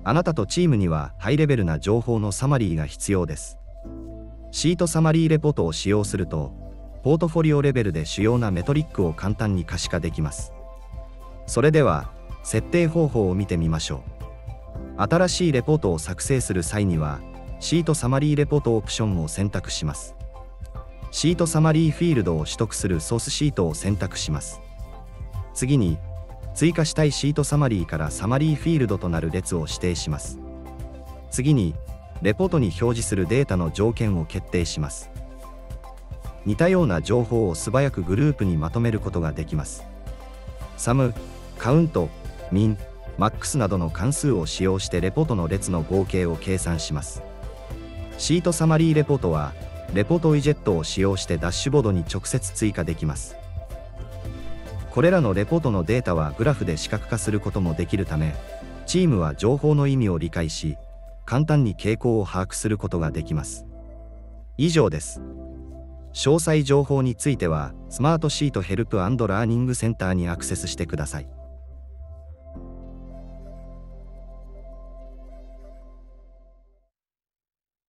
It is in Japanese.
あなたとチームにはハイレベルな情報のサマリーが必要です。シートサマリーレポートを使用すると、ポートフォリオレベルで主要なメトリックを簡単に可視化できます。それでは、設定方法を見てみましょう。新しいレポートを作成する際には、シートサマリーレポートオプションを選択します。シートサマリーフィールドを取得するソースシートを選択します。次に、追加したいシートサマリーからサマリーフィールドとなる列を指定します。次に、レポートに表示するデータの条件を決定します。似たような情報を素早くグループにまとめることができます。sum、カウント、min、max などの関数を使用してレポートの列の合計を計算します。シートサマリーレポートは、レポートウィジェットを使用してダッシュボードに直接追加できます。これらのレポートのデータはグラフで視覚化することもできるため、チームは情報の意味を理解し、簡単に傾向を把握することができます。以上です。詳細情報については、スマートシートヘルプ&ラーニングセンターにアクセスしてください。